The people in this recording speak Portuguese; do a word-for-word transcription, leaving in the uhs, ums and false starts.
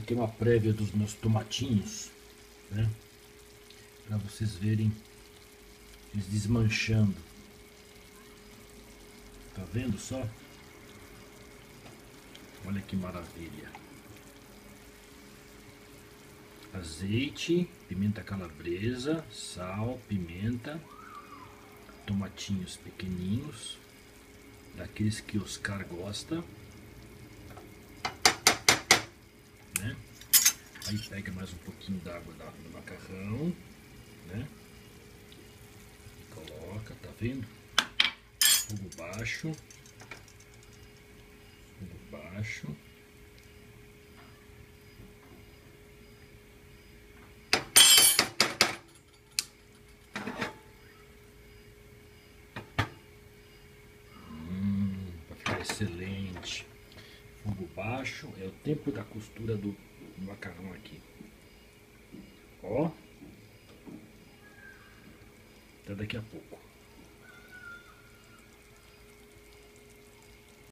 aqui uma prévia dos meus tomatinhos, né? Para vocês verem eles desmanchando. Tá vendo só? Olha que maravilha. Azeite, pimenta calabresa, sal, pimenta, tomatinhos pequenininhos, daqueles que Oscar gosta, né? Aí pega mais um pouquinho d'água do macarrão, né? E coloca, tá vendo? Fogo baixo, fogo baixo. Hum, vai ficar excelente. Fogo baixo é o tempo da costura do macarrão aqui. Ó, até daqui a pouco.